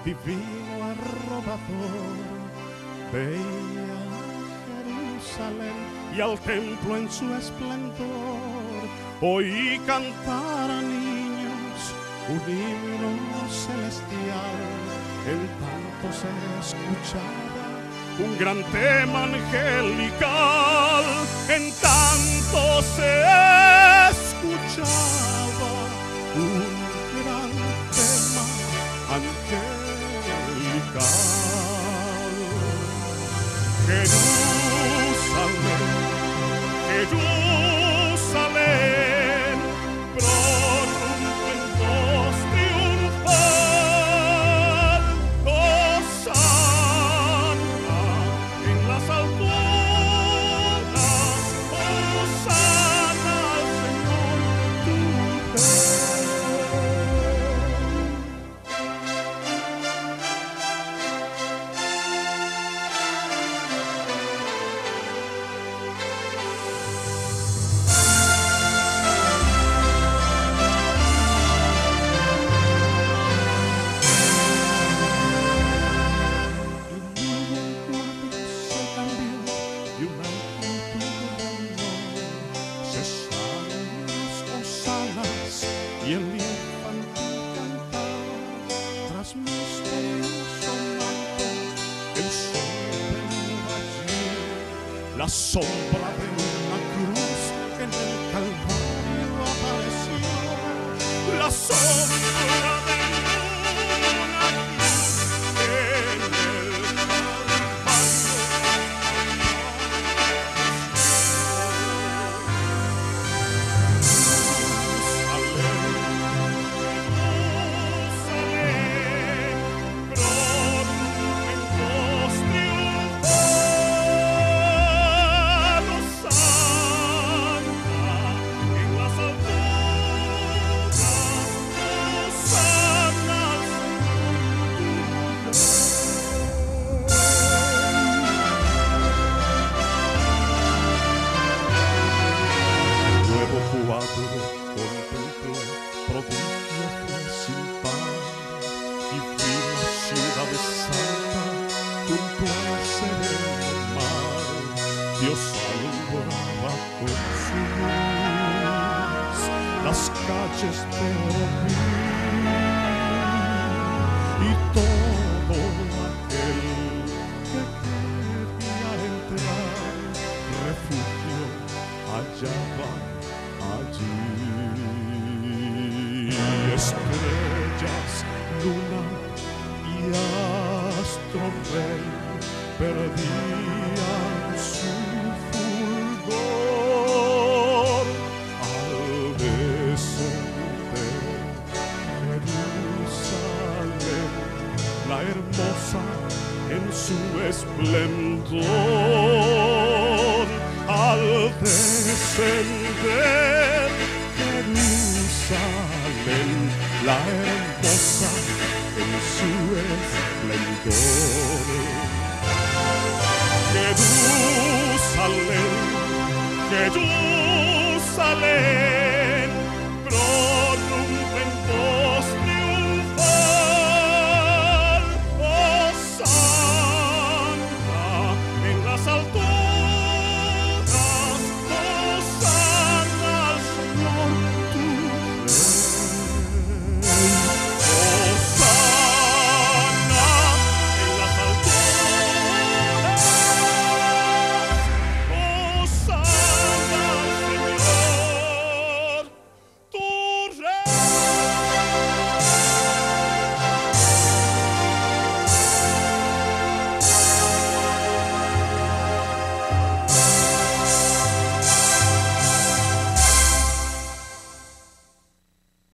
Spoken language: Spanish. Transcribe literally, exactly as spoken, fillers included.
divino arrobador, veía Jerusalén y al templo en su esplendor. Oí cantar a niños un himno celestial, en tanto se escuchaba un gran tema angelical, en tanto se escuchaba un gran tema angelical. Jerusalén, Jerusalén, prorrumpe en voz triunfal, hosana en las alturas, hosana al Señor tu Rey. Y el infantil cantar, tras misterioso manto, el sol venía allí, la sombra de una cruz en el Calvario apareció, la sombra de una cruz en el contemplé prodigio sin par y vi la ciudad santa junto al sereno mar. Dios alumbraba con su luz las calles de Orville y todo aquel que quería entrar refugio hallaba allí. Estrellas, luna y astro rey perdían su fulgor al descender Jerusalén, la hermosa en su esplendor. Al descender Jerusalén, la hermosa en su esplendor. Jerusalén, Jerusalén.